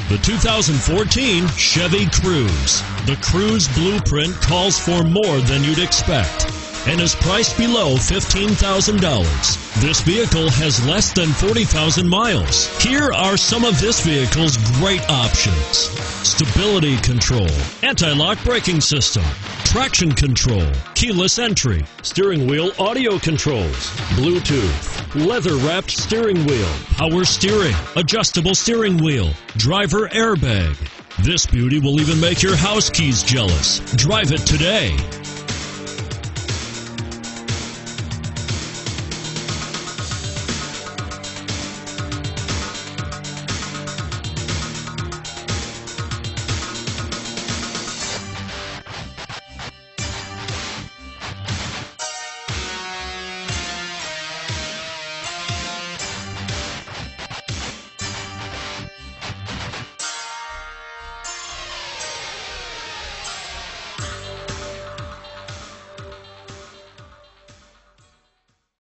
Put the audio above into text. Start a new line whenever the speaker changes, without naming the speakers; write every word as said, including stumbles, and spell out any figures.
The two thousand fourteen Chevy Cruze. The Cruze blueprint calls for more than you'd expect and is priced below fifteen thousand dollars. This vehicle has less than forty thousand miles. Here are some of this vehicle's great options: stability control, anti-lock braking system, traction control, keyless entry, steering wheel audio controls, Bluetooth, leather-wrapped steering wheel, power steering, adjustable steering wheel, driver airbag. This beauty will even make your house keys jealous. Drive it today.